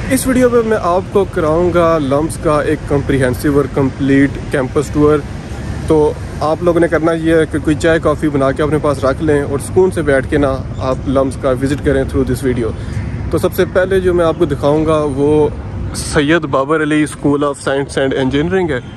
इस वीडियो में मैं आपको कराऊंगा लम्स का एक कम्प्रीहेंसिव और कंप्लीट कैंपस टूर। तो आप लोगों ने करना ये है कि कोई चाय कॉफ़ी बना के अपने पास रख लें और सुकून से बैठ के ना आप लम्स का विज़िट करें थ्रू दिस वीडियो। तो सबसे पहले जो मैं आपको दिखाऊंगा वो Syed Babar Ali School of Science and Engineering है।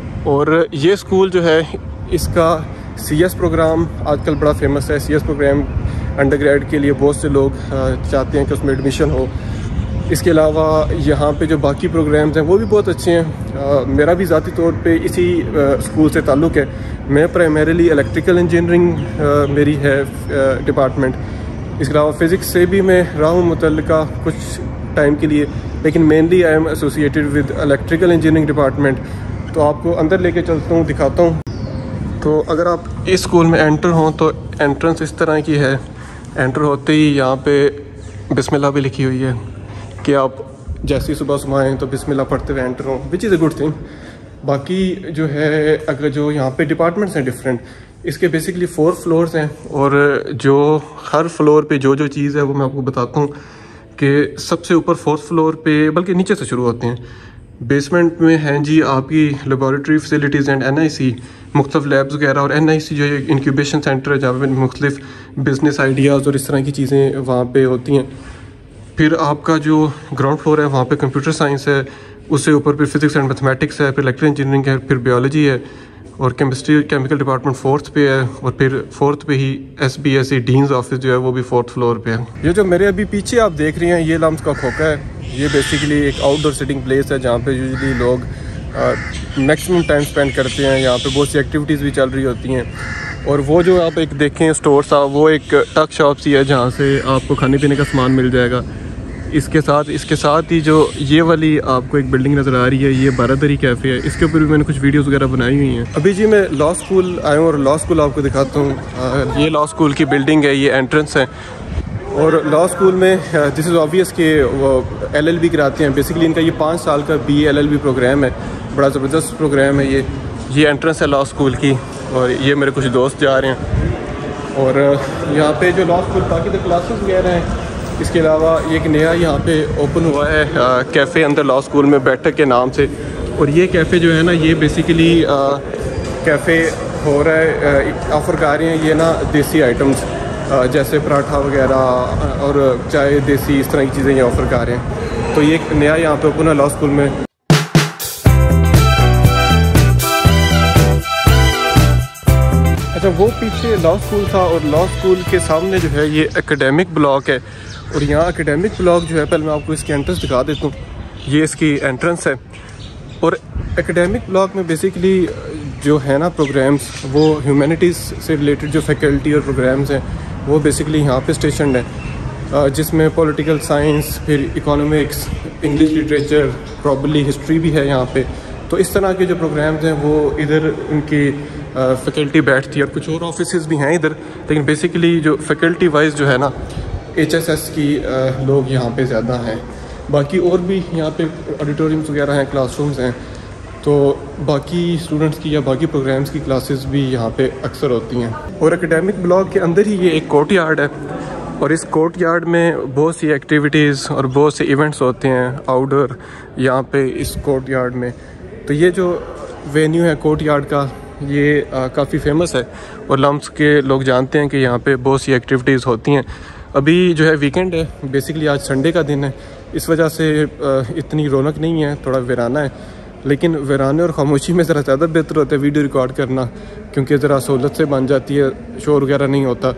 और ये स्कूल जो है इसका CS प्रोग्राम आजकल बड़ा फेमस है। CS प्रोग्राम अंडरग्रेड के लिए बहुत से लोग चाहते हैं कि उसमें एडमिशन हो। इसके अलावा यहाँ पे जो बाकी प्रोग्राम्स हैं वो भी बहुत अच्छे हैं। मेरा भी ज़ाती तौर पे इसी स्कूल से ताल्लुक़ है। मैं प्राइमरीली इलेक्ट्रिकल इंजीनियरिंग मेरी है डिपार्टमेंट। इसके अलावा फ़िज़िक्स से भी मैं रहा हूँ मुतल्लिका कुछ टाइम के लिए, लेकिन mainly I am associated with electrical engineering department. तो आपको अंदर लेके चलता हूँ, दिखाता हूँ। तो अगर आप इस स्कूल में एंटर हों तो एंट्रेंस इस तरह की है। एंटर होते ही यहाँ पे बिस्मिल्लाह भी लिखी हुई है कि आप जैसे ही सुबह आएँ तो बिस्मिल्लाह पढ़ते हुए एंटर हों, which is a good thing. बाकी जो है अगर जो यहाँ पे डिपार्टमेंट्स हैं डिफरेंट, इसके बेसिकली 4 फ्लोर्स हैं और जो हर फ्लोर पे जो चीज़ है वो मैं आपको बताता हूँ कि सबसे ऊपर 4th फ्लोर पे, बल्कि नीचे से शुरू होते हैं। बेसमेंट में हैं जी आपकी लेबॉरेटरी फैसिलिटीज़ एंड NIC, मुख्तलिफ लैब्स वगैरह, और NIC जो है इंक्यूबेशन सेंटर है जहाँ पे मुख्तलिफ बिजनेस आइडियाज़ और इस तरह की चीज़ें वहाँ पे होती हैं। फिर आपका जो ग्राउंड फ्लोर है वहाँ पे कंप्यूटर साइंस है, उससे ऊपर फिर फिजिक्स एंड मैथमेटिक्स है, फिर इलेक्ट्रिकल इंजीनियरिंग है, फिर बायोलॉजी है, और केमिस्ट्री केमिकल डिपार्टमेंट 4th पे है, और फिर 4th पे ही SBSE डीन्स ऑफिस जो है वो भी 4th फ्लोर पे है। ये जो मेरे अभी पीछे आप देख रहे हैं ये लम्स का खोखा है। ये बेसिकली एक आउटडोर सिटिंग प्लेस है जहाँ पे यूजुअली लोग मैक्सिमम टाइम स्पेंड करते हैं। यहाँ पे बहुत सी एक्टिविटीज़ भी चल रही होती हैं। और वो जो आप एक देखें स्टोर सा, वो एक टक शॉप सी है जहाँ से आपको खाने पीने का सामान मिल जाएगा। इसके साथ ही जो ये वाली आपको एक बिल्डिंग नज़र आ रही है, ये बारादरी कैफ़े है। इसके ऊपर भी मैंने कुछ वीडियोस वगैरह बनाई हुई हैं। अभी जी मैं लॉ स्कूल आया हूँ और लॉ स्कूल आपको दिखाता हूँ। ये लॉ स्कूल की बिल्डिंग है, ये एंट्रेंस है। और लॉ स्कूल में दिस इज़ ऑब्वियस कि वो LLB कराते हैं। बेसिकली इनका ये 5 साल का BA LLB प्रोग्राम है, बड़ा ज़बरदस्त प्रोग्राम है। ये एंट्रेंस है लॉ स्कूल की, और ये मेरे कुछ दोस्त जा रहे हैं। और यहाँ पे जो लॉ स्कूल बाकी तो क्लासेस वगैरह हैं। इसके अलावा एक नया यहाँ पे ओपन हुआ है कैफ़े अंदर लॉ स्कूल में, बैठक के नाम से। और ये कैफ़े जो है ना, ये बेसिकली कैफ़े हो रहा है, ऑफ़र कर रहे हैं ये ना देसी आइटम्स जैसे पराठा वगैरह और चाय देसी, इस तरह की चीज़ें ये ऑफ़र कर रहे हैं। तो ये एक नया यहाँ पे ओपन है लॉ स्कूल में। अच्छा, वो पीछे लॉ स्कूल था और लॉ स्कूल के सामने जो है ये एकेडमिक ब्लॉक है। और यहाँ एकेडमिक ब्लॉक जो है, पहले मैं आपको इसकी एंट्रेंस दिखा देता हूँ। ये इसकी एंट्रेंस है। और एकेडमिक ब्लॉक में बेसिकली जो है ना प्रोग्राम्स, वो ह्यूमैनिटीज़ से रिलेटेड जो फैकल्टी और प्रोग्राम्स हैं वो बेसिकली यहाँ पे स्टेशनड है, जिसमें पॉलिटिकल साइंस, फिर economics, English literature, probably history भी है यहाँ पे। तो इस तरह के जो प्रोग्राम्स हैं वो इधर उनकी फैकल्टी बैठती है। और कुछ और ऑफिसेज भी हैं इधर, लेकिन बेसिकली जो फैकल्टी वाइज जो है ना HSS की लोग यहाँ पे ज़्यादा हैं। बाकी और भी यहाँ पे ऑडिटोरियम्स वगैरह हैं, क्लासरूम्स हैं। तो बाकी स्टूडेंट्स की या बाकी प्रोग्राम्स की क्लासेस भी यहाँ पे अक्सर होती हैं। और एकेडमिक ब्लॉक के अंदर ही ये एक कोर्ट यार्ड है, और इस कोर्ट यार्ड में बहुत सी एक्टिविटीज़ और बहुत से इवेंट्स होते हैं आउटडोर यहाँ पे इस कोर्ट यार्ड में। तो ये जो वेन्यू है कोर्ट यार्ड का, ये काफ़ी फेमस है और लम्स के लोग जानते हैं कि यहाँ पे बहुत सी एक्टिविटीज़ होती हैं। अभी जो है वीकेंड है, बेसिकली आज संडे का दिन है, इस वजह से इतनी रौनक नहीं है, थोड़ा वीराना है। लेकिन वीराने और खामोशी में ज़रा ज़्यादा बेहतर होता है वीडियो रिकॉर्ड करना, क्योंकि ज़रा सहूलत से बन जाती है, शोर वगैरह नहीं होता।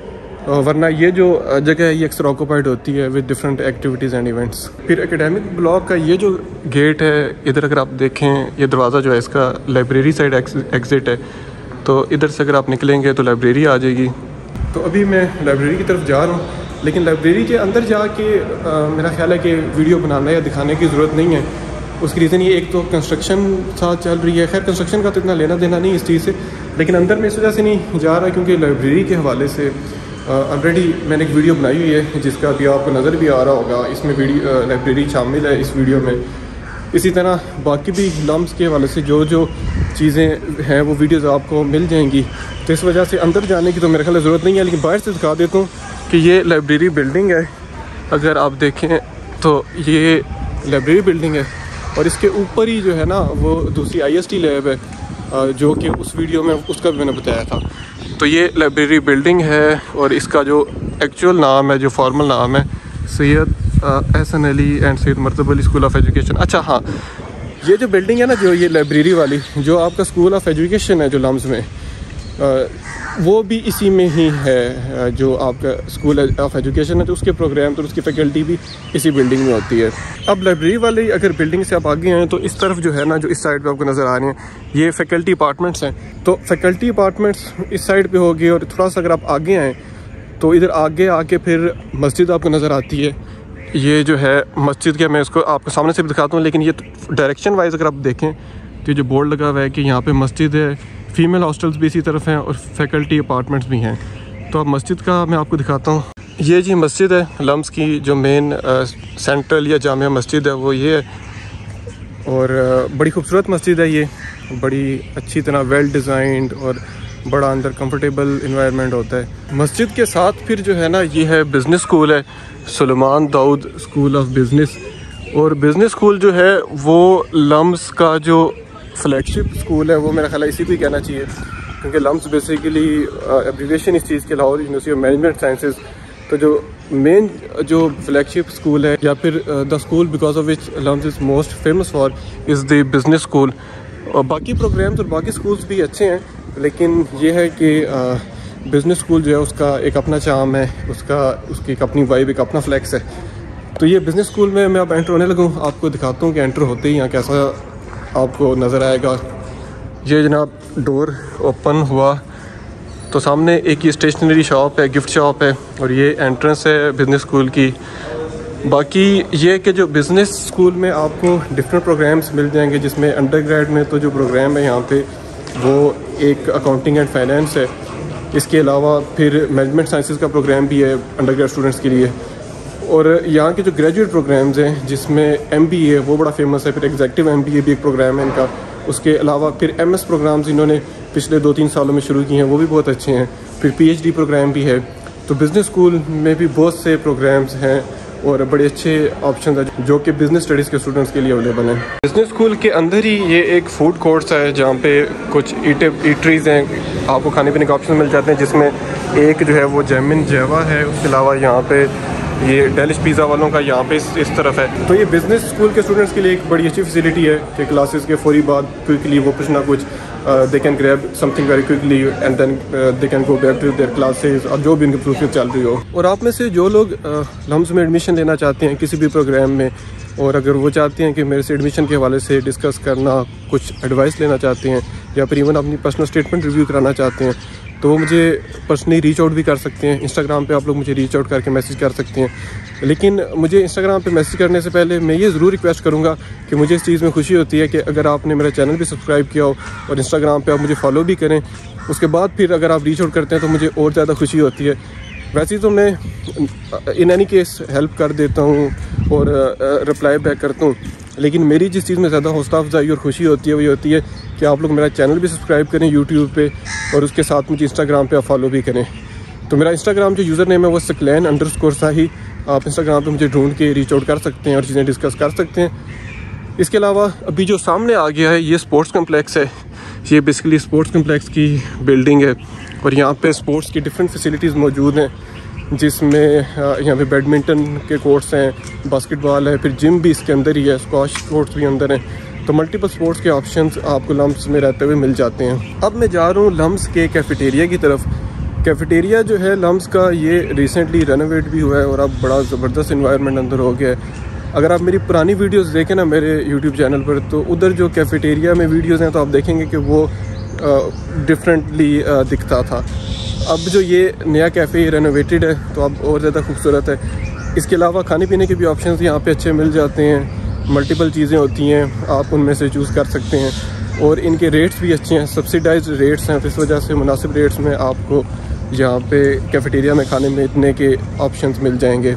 वरना ये जो जगह है ये अक्सर ऑक्यूपाइड होती है with different activities and events. फिर एकेडमिक ब्लॉक का ये जो गेट है, इधर अगर आप देखें, ये दरवाज़ा जो है इसका लाइब्रेरी साइड एग्ज़िट है। तो इधर से अगर आप निकलेंगे तो लाइब्रेरी आ जाएगी। तो अभी मैं लाइब्रेरी की तरफ जा रहा हूँ, लेकिन लाइब्रेरी के अंदर जाके मेरा ख्याल है कि वीडियो बनाना या दिखाने की ज़रूरत नहीं है। उसकी रीज़न ये, एक तो कंस्ट्रक्शन साथ चल रही है। खैर कंस्ट्रक्शन का तो इतना लेना देना नहीं इस चीज़ से, लेकिन अंदर में इस वजह से नहीं जा रहा क्योंकि लाइब्रेरी के हवाले से ऑलरेडी मैंने एक वीडियो बनाई हुई है जिसका भी आपको नज़र भी आ रहा होगा। इसमें लाइब्रेरी शामिल है इस वीडियो में। इसी तरह बाकी भी लम्स के हवाले से जो चीज़ें हैं वो वीडियोस आपको मिल जाएंगी। तो इस वजह से अंदर जाने की तो मेरे ख्याल ज़रूरत नहीं है, लेकिन बाहर से दिखा देता हूँ कि ये लाइब्रेरी बिल्डिंग है। अगर आप देखें तो ये लाइब्रेरी बिल्डिंग है और इसके ऊपर ही जो है ना वो दूसरी IST लैब है जो कि उस वीडियो में उसका भी मैंने बताया था। तो ये लाइब्रेरी बिल्डिंग है और इसका जो एक्चुअल नाम है, जो फॉर्मल नाम है, Syed Ahsan Ali and Syed Maratib Ali School of education. अच्छा हाँ, ये जो बिल्डिंग है ना, जो ये लाइब्रेरी वाली, जो आपका स्कूल ऑफ एजुकेशन है जो लम्स में, वो भी इसी में ही है। जो आपका स्कूल ऑफ एजुकेशन है तो उसके प्रोग्राम तो उसकी फ़ैकल्टी भी इसी बिल्डिंग में होती है। अब लाइब्रेरी वाली अगर बिल्डिंग से आप आगे आएँ तो इस तरफ जो है ना, जो इस साइड पे आपको नज़र आ रही हैं, ये फ़ैकल्टी अपार्टमेंट्स हैं। तो फ़ैकल्टी अपार्टमेंट्स इस साइड पे होगी और थोड़ा सा अगर आप आगे आएँ तो इधर आगे आके फिर मस्जिद आपको नज़र आती है। ये जो है मस्जिद के, मैं इसको आपको सामने से भी दिखाता हूँ, लेकिन ये डायरेक्शन वाइज अगर आप देखें तो जो बोर्ड लगा हुआ है कि यहाँ पे मस्जिद है, फ़ीमेल हॉस्टल्स भी इसी तरफ हैं और फैकल्टी अपार्टमेंट्स भी हैं। तो अब मस्जिद का मैं आपको दिखाता हूँ। ये जी मस्जिद है लम्स की, जो मेन सेंट्रल या जामिया मस्जिद है वो ये है और बड़ी खूबसूरत मस्जिद है ये, बड़ी अच्छी तरह वेल डिज़ाइंड और बड़ा अंदर कंफर्टेबल इन्वायरमेंट होता है। मस्जिद के साथ फिर जो है ना, ये है बिज़नेस स्कूल है, Suleman Dawood School of Business. और बिज़नेस स्कूल जो है वो लम्स का जो फ्लैगशिप स्कूल है, वो मेरा ख्याल है इसी को ही कहना चाहिए, क्योंकि लम्स बेसिकली एब्रीविएशन इस चीज़ के Lahore University of Management Sciences. तो जो मेन जो फ्लैगशिप स्कूल है या फिर the school because of which LUMS is most famous for is the business school. और बाकी प्रोग्राम्स और बाकी स्कूल्स भी अच्छे हैं, लेकिन ये है कि बिज़नेस स्कूल जो है उसका एक अपना चार्म है, उसकी एक अपनी वाइब, एक अपना फ्लैक्स है। तो ये बिज़नेस स्कूल में मैं अब एंटर होने लगूँ, आपको दिखाता हूँ कि एंटर होते ही यहाँ कैसा आपको नज़र आएगा। ये जनाब डोर ओपन हुआ तो सामने एक ये स्टेशनरी शॉप है, गिफ्ट शॉप है, और ये एंट्रेंस है बिज़नेस स्कूल की। बाकी ये कि जो बिज़नेस स्कूल में आपको डिफरेंट प्रोग्राम्स मिल जाएंगे, जिसमें अंडर ग्रेड में तो जो प्रोग्राम है यहाँ पे वो एक अकाउंटिंग एंड फाइनेंस है। इसके अलावा फिर मैनेजमेंट साइंसेस का प्रोग्राम भी है अंडर ग्रेड स्टूडेंट्स के लिए। और यहाँ के जो ग्रेजुएट प्रोग्राम्स हैं जिसमें MBA वो बड़ा फेमस है, फिर एग्जीक्यूटिव MBA भी एक प्रोग्राम है इनका। उसके अलावा फिर MS प्रोग्राम्स इन्होंने पिछले 2-3 सालों में शुरू किए हैं, वो भी बहुत अच्छे हैं। फिर PhD प्रोग्राम भी है। तो बिज़नेस स्कूल में भी बहुत से प्रोग्राम्स हैं और बड़े अच्छे ऑप्शन हैं जो कि बिज़नेस स्टडीज़ के स्टूडेंट्स के लिए अवेलेबल हैं। बिज़नेस स्कूल के अंदर ही ये एक फ़ूड कोर्ट्स है जहाँ पे कुछ ईटरीज़ हैं, आपको खाने पीने के ऑप्शन मिल जाते हैं, जिसमें एक जो है वो जैमिन जैवा है। उसके अलावा यहाँ पे ये डेलिश पिज़्ज़ा वालों का यहाँ पे इस तरफ है। तो ये बिज़नेस स्कूल के स्टूडेंट्स के लिए एक बड़ी अच्छी फैसिलिटी है कि क्लासेस के फौरी बाद क्विकली वो कुछ ना कुछ they can grab something very quickly and then they can go back to their classes, और जो भी उनकी प्रोसेस चल रही हो। और आप में से जो लोग लम्स में एडमिशन लेना चाहते हैं किसी भी प्रोग्राम में, और अगर वो चाहते हैं कि मेरे से एडमिशन के हवाले से डिस्कस करना, कुछ एडवाइस लेना चाहते हैं, या फिर इवन अपनी पर्सनल स्टेटमेंट रिव्यू कराना चाहते हैं, तो वो मुझे पर्सनली रीच आउट भी कर सकते हैं। इंस्टाग्राम पे आप लोग मुझे रीच आउट करके मैसेज कर सकते हैं। लेकिन मुझे इंस्टाग्राम पे मैसेज करने से पहले मैं ये ज़रूर रिक्वेस्ट करूँगा कि मुझे इस चीज़ में खुशी होती है कि अगर आपने मेरा चैनल भी सब्सक्राइब किया हो और इंस्टाग्राम पे आप मुझे फॉलो भी करें, उसके बाद फिर अगर आप रीच आउट करते हैं तो मुझे और ज़्यादा खुशी होती है। वैसे तो मैं इन एनी केस हेल्प कर देता हूँ और रिप्लाई बैक करता हूँ, लेकिन मेरी जिस चीज़ में ज़्यादा हौसला अफजाई और खुशी होती है वो ये होती है कि आप लोग मेरा चैनल भी सब्सक्राइब करें यूट्यूब पे, और उसके साथ मुझे इंस्टाग्राम पे आप फॉलो भी करें। तो मेरा इंस्टाग्राम जो यूज़र नेम है वो सकलैन_साही। आप इंस्टाग्राम पे मुझे ढूंढ के रीच आउट कर सकते हैं और चीज़ें डिस्कस कर सकते हैं। इसके अलावा अभी जो सामने आ गया है ये स्पोर्ट्स कम्प्लेक्स है। ये बेसिकली स्पोर्ट्स कम्प्लेक्स की बिल्डिंग है और यहाँ पे स्पोर्ट्स की डिफरेंट फैसिलिटीज़ मौजूद हैं, जिसमें यहाँ पे बैडमिंटन के कोर्ट्स हैं, बास्केटबॉल है, फिर जिम भी इसके अंदर ही है, स्क्वाश कोर्ट्स भी अंदर हैं। तो मल्टीपल स्पोर्ट्स के ऑप्शंस आपको लम्स में रहते हुए मिल जाते हैं। अब मैं जा रहा हूँ लम्स के कैफेटेरिया की तरफ। कैफेटेरिया जो है लम्स का, ये रिसेंटली रेनोवेट भी हुआ है और अब बड़ा ज़बरदस्त इन्वायरमेंट अंदर हो गया है। अगर आप मेरी पुरानी वीडियोस देखें ना मेरे यूट्यूब चैनल पर, तो उधर जो कैफेटेरिया में वीडियोस हैं तो आप देखेंगे कि वो डिफरेंटली दिखता था। अब जो ये नया कैफ़े रेनोवेटेड है तो अब और ज़्यादा खूबसूरत है। इसके अलावा खाने पीने के भी ऑप्शंस यहाँ पे अच्छे मिल जाते हैं, मल्टीपल चीज़ें होती हैं, आप उनमें से चूज़ कर सकते हैं, और इनके रेट्स भी अच्छे हैं, सब्सिडाइज्ड रेट्स हैं। तो इस वजह से मुनासिब रेट्स में आपको यहाँ पे कैफेटेरिया में खाने में इतने के ऑप्शंस मिल जाएंगे।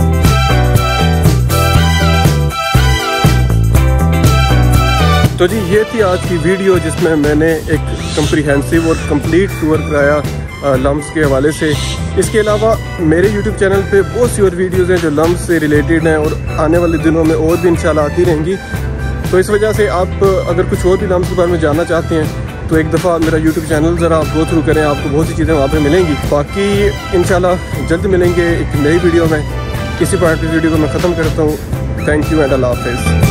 तो जी ये थी आज की वीडियो जिसमें मैंने एक कम्प्रीहेंसिव और कंप्लीट टूर कराया लम्स के हवाले से। इसके अलावा मेरे यूट्यूब चैनल पे बहुत सी और वीडियोज़ हैं जो लम्स से रिलेटेड हैं और आने वाले दिनों में और भी इंशाल्लाह आती रहेंगी। तो इस वजह से आप अगर कुछ और भी लम्स के बारे में जानना चाहते हैं तो एक दफ़ा मेरा यूट्यूब चैनल ज़रा आप गो थ्रू करें, आपको बहुत सी चीज़ें वहाँ पे मिलेंगी। बाकी इंशाल्लाह जल्द मिलेंगे एक नई वीडियो में। इसी पार्ट की वीडियो को मैं ख़त्म करता हूँ। थैंक यू एंड अल्लाह हाफ़िज़।